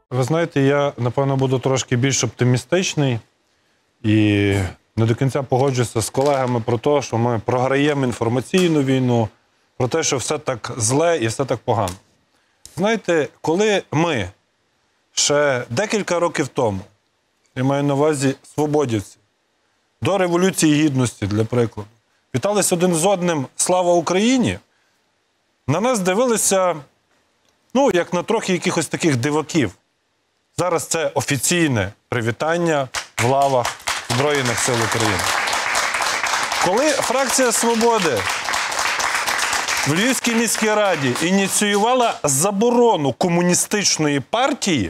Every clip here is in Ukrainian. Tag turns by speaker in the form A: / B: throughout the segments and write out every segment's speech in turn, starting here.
A: Ви знаєте, я, напевно, буду трошки більш оптимістичний і не до кінця погоджуюся з колегами про те, що ми програємо інформаційну війну, про те, що все так зле і все так погано. Знаєте, коли ми ще декілька років тому, я маю на увазі свободівці, до Революції Гідності, для прикладу, вітались один з одним «Слава Україні», на нас дивилися, ну, як на трохи якихось таких диваків. Зараз це офіційне привітання в лавах Збройних сил України. Коли фракція «Свободи» в Львівській міській раді ініціювала заборону комуністичної партії,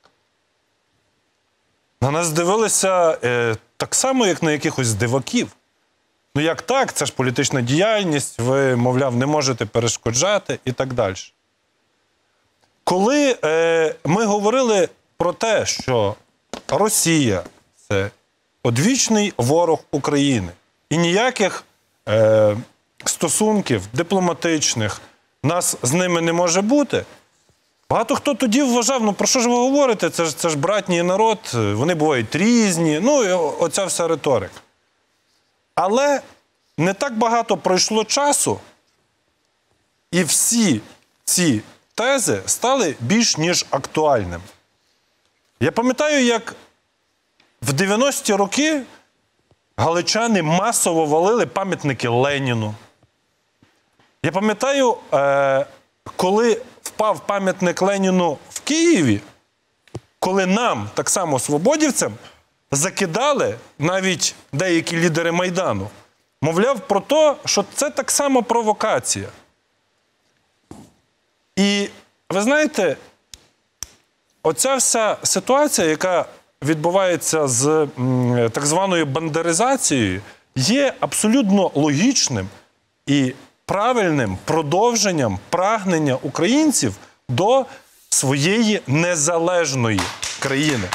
A: на нас дивилися так само, як на якихось диваків. Ну як так? Це ж політична діяльність, ви, мовляв, не можете перешкоджати і так далі. Коли ми говорили про те, що Росія – це одвічний ворог України, і ніяких стосунків дипломатичних нас з ними не може бути, багато хто тоді вважав, ну про що ж ви говорите, це ж братній народ, вони бувають різні, ну і оця вся риторика. Але не так багато пройшло часу, і всі ці тези стали більш ніж актуальними. Я пам'ятаю, як в 90-ті роки галичани масово валили пам'ятники Леніну. Я пам'ятаю, коли впав пам'ятник Леніну в Києві, коли нам, так само свободівцям, закидали навіть деякі лідери Майдану, мовляв про те, що це так само провокація. І, ви знаєте, оця вся ситуація, яка відбувається з так званою бандеризацією, є абсолютно логічним і правильним продовженням прагнення українців до своєї незалежної країни.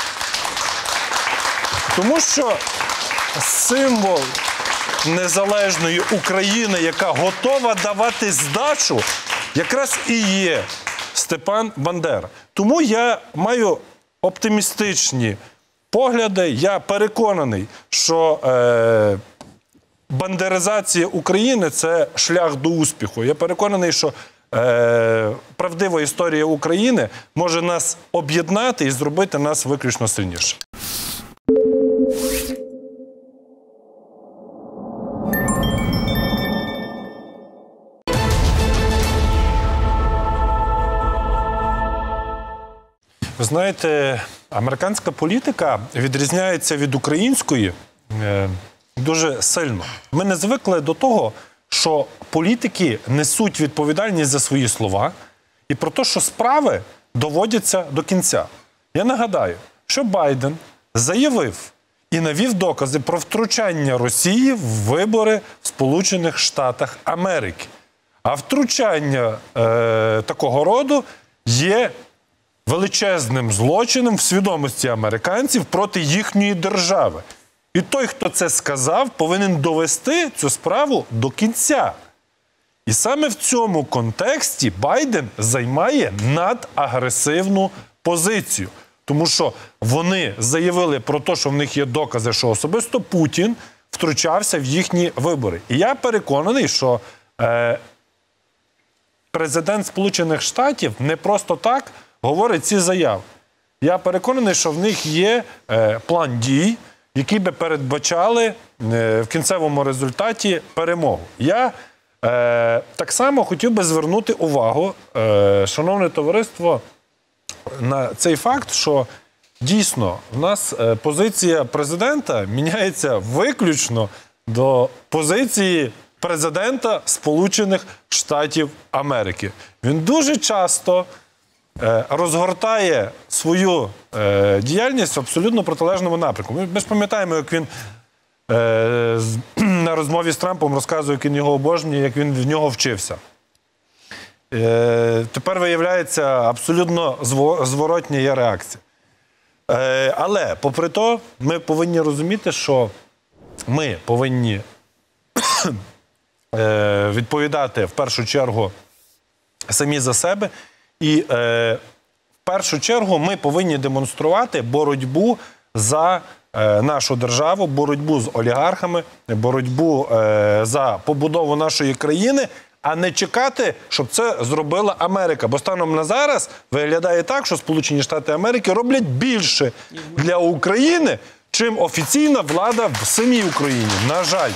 A: Тому що символ незалежної України, яка готова давати здачу, якраз і є Степан Бандера. Тому я маю оптимістичні погляди. Я переконаний, що бандеризація України – це шлях до успіху. Я переконаний, що правдива історія України може нас об'єднати і зробити нас виключно сильніше. Ви знаєте, американська політика відрізняється від української дуже сильно. Ми не звикли до того, що політики несуть відповідальність за свої слова і про те, що справи доводяться до кінця. Я нагадаю, що Байден заявив і навів докази про втручання Росії в вибори в Сполучених Штатах Америки. А втручання такого роду є величезним злочином в свідомості американців проти їхньої держави. І той, хто це сказав, повинен довести цю справу до кінця. І саме в цьому контексті Байден займає надагресивну позицію. Тому що вони заявили про те, що в них є докази, що особисто Путін втручався в їхні вибори. І я переконаний, що президент Сполучених Штатів не просто так говорить ці заяви. Я переконаний, що в них є план дій, які би передбачали в кінцевому результаті перемогу. Я так само хотів би звернути увагу, шановне товариство, на цей факт, що дійсно в нас позиція президента міняється виключно до позиції президента Сполучених Штатів Америки. Він дуже часто розгортає свою діяльність в абсолютно протилежному напрямку. Ми ж пам'ятаємо, як він на розмові з Трампом розказує, як він його обожнює, як він в нього вчився. Тепер виявляється, абсолютно зворотня є реакція. Але, попри то, ми повинні розуміти, що ми повинні відповідати в першу чергу самі за себе і першу чергу ми повинні демонструвати боротьбу за нашу державу, боротьбу з олігархами, боротьбу за побудову нашої країни, а не чекати, щоб це зробила Америка. Бо станом на зараз виглядає так, що Сполучені Штати Америки роблять більше для України, чим офіційна влада в самій Україні. На жаль.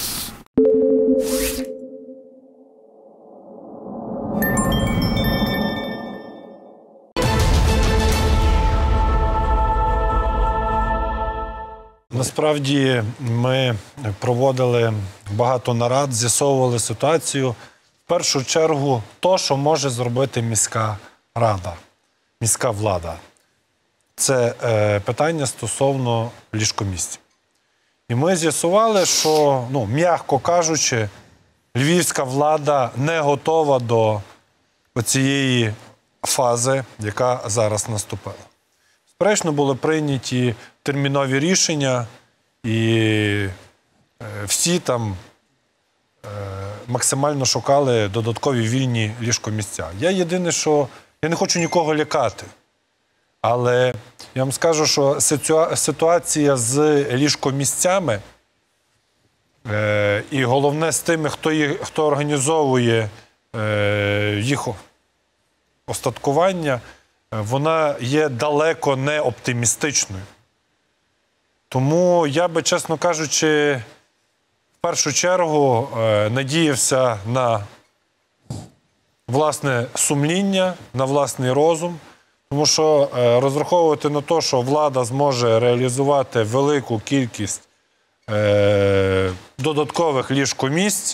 A: Насправді ми проводили багато нарад, з'ясовували ситуацію. В першу чергу, то, що може зробити міська рада, міська влада. Це питання стосовно ліжкомісць. І ми з'ясували, що, м'яко кажучи, львівська влада не готова до цієї фази, яка зараз наступила. Безперечно, були прийняті термінові рішення, і всі там максимально шукали додаткові вільні ліжкомісця. Я єдине, що я не хочу нікого лякати, але я вам скажу, що ситуація з ліжкомісцями і головне з тими, хто організовує їх остаткування, вона є далеко не оптимістичною. Тому я би, чесно кажучи, в першу чергу надіявся на власне сумління, на власний розум, тому що розраховувати на те, що влада зможе реалізувати велику кількість додаткових ліжкомісць,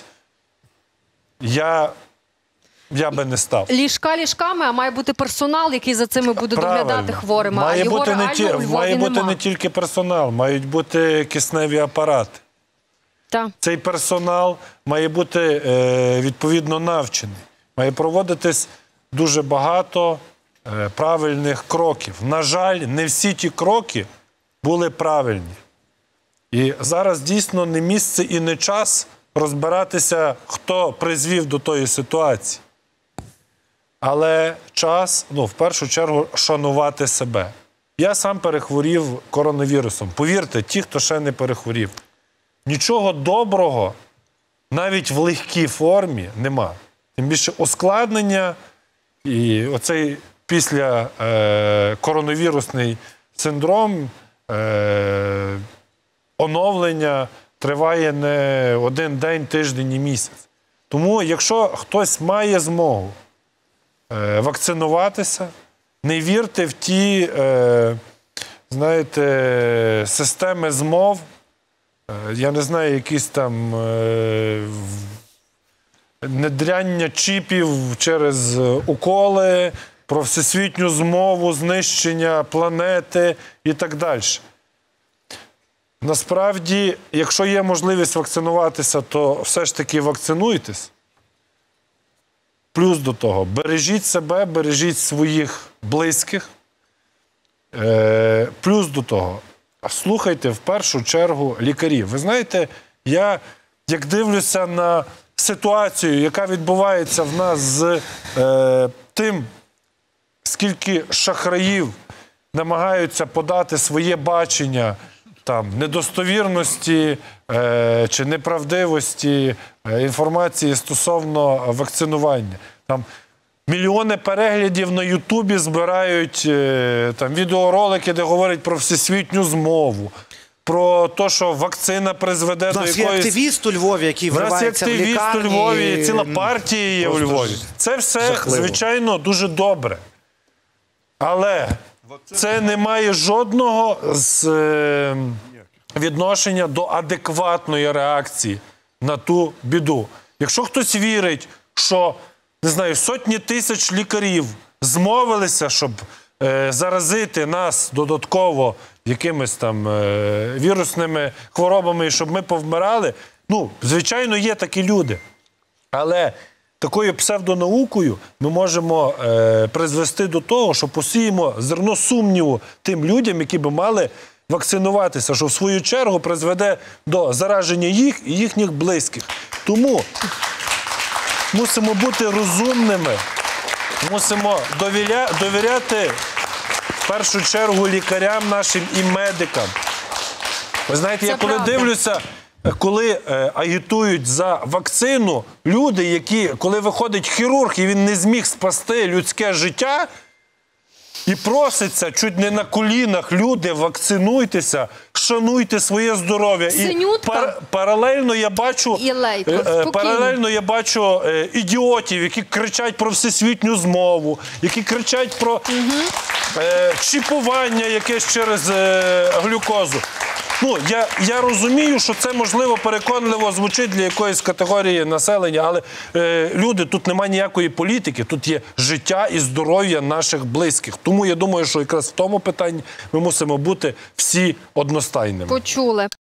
A: я би не став.
B: Ліжка ліжками, а має бути персонал, який за цими буде доглядати хворими.
A: Має бути не тільки персонал, мають бути кисневі апарати. Цей персонал має бути відповідно навчений. Має проводитись дуже багато правильних кроків. На жаль, не всі ті кроки були правильні. І зараз дійсно не місце і не час розбиратися, хто призвів до тої ситуації. Але час, в першу чергу, шанувати себе. Я сам перехворів коронавірусом. Повірте, ті, хто ще не перехворів, нічого доброго навіть в легкій формі нема. Тим більше ускладнення і оцей після коронавірусний синдром, оновлення триває не один день, тиждень і місяць. Тому, якщо хтось має змогу вакцинуватися, не вірте в ті, системи змов, я не знаю, якісь там недряння чіпів через уколи, про всесвітню змову, знищення планети і так далі. Насправді, якщо є можливість вакцинуватися, то все ж таки вакцинуйтесь. Плюс до того, бережіть себе, бережіть своїх близьких. Плюс до того, слухайте в першу чергу лікарів. Ви знаєте, я як дивлюся на ситуацію, яка відбувається в нас з тим, скільки шахраїв намагаються подати своє бачення недостовірності чи неправдивості інформації стосовно вакцинування. Мільйони переглядів на Ютубі збирають відеоролики, де говорять про всесвітню змову, про те, що вакцина призведе до якоїсь...
C: У нас є активіст у Львові, який вривається в лікарні.
A: У нас є активіст у Львові, ціла партія є у Львові. Це все, звичайно, дуже добре. Але це не має жодного відношення до адекватної реакції на ту біду. Якщо хтось вірить, що, не знаю, сотні тисяч лікарів змовилися, щоб заразити нас додатково якимись вірусними хворобами, і щоб ми повмирали, звичайно, є такі люди. Але такою псевдонаукою ми можемо призвести до того, що посіємо зерно сумніву тим людям, які би мали вакцинуватися, що в свою чергу призведе до зараження їх і їхніх близьких. Тому мусимо бути розумними мусимо довіряти в першу чергу лікарям нашим і медикам. Ви знаєте,
B: Це
A: я коли
B: правда.
A: дивлюся, коли агітують за вакцину, люди, які, коли виходить хірург і він не зміг спасти людське життя, і проситься чуть не на колінах, люди, вакцинуйтеся, шануйте своє здоров'я.
B: Синютка.
A: Паралельно я бачу,
B: І лейтер, спокійно.
A: паралельно я бачу ідіотів, які кричать про всесвітню змову, які кричать про чіпування якесь через глюкозу. Ну, я розумію, що це, можливо, переконливо звучить для якоїсь категорії населення, але люди, тут немає ніякої політики, тут є життя і здоров'я наших близьких. Тому я думаю, що якраз в тому питанні ми мусимо бути всі одностайними.
B: Почули.